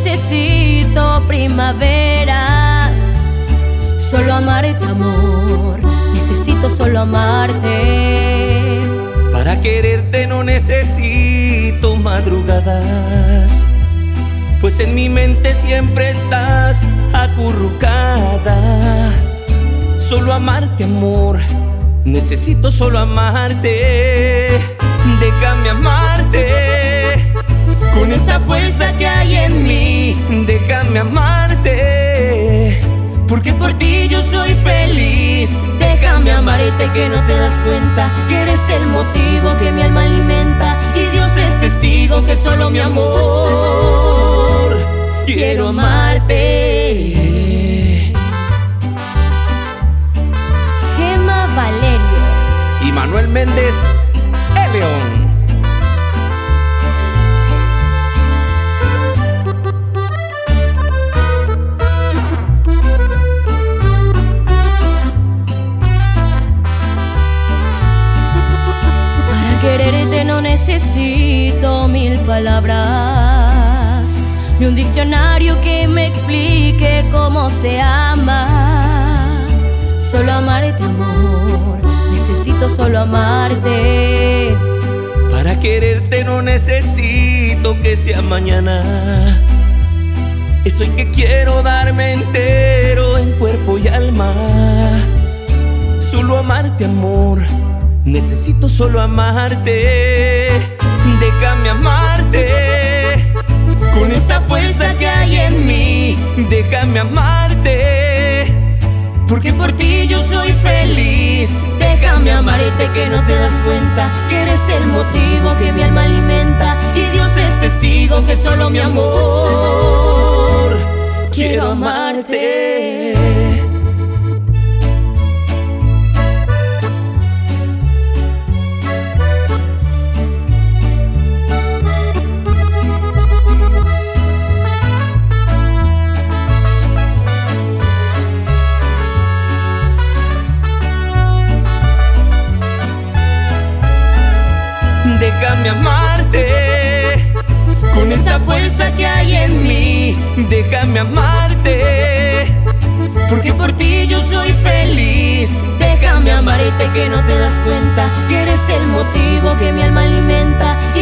necesito primaveras. Solo amarte, amor, necesito solo amarte. Para quererte no necesito madrugadas, pues en mi mente siempre estás acurrucada. Solo amarte, amor, necesito solo amarte. Déjame amarte con esa fuerza que hay en mí. Déjame amarte, porque por ti yo soy feliz. Déjame amarte, que no te das cuenta que eres el motivo que mi alma alimenta, y Dios es testigo que solo mi amor quiero amarte. Gema Valerio y Manuel Méndez, el León. Quererte no necesito mil palabras, ni un diccionario que me explique cómo se ama. Solo amarte, amor, necesito solo amarte. Para quererte no necesito que sea mañana. Estoy que quiero darme entero en cuerpo y alma. Solo amarte, amor, necesito solo amarte. Déjame amarte con esa fuerza que hay en mí. Déjame amarte, porque por ti yo soy feliz. Déjame amarte, que no te das cuenta que eres el motivo que mi alma alimenta, y Dios es testigo que solo mi amor quiero amarte. Déjame amarte con esa fuerza que hay en mí. Déjame amarte, porque por ti yo soy feliz. Déjame amarte, que no te das cuenta que eres el motivo que mi alma alimenta, y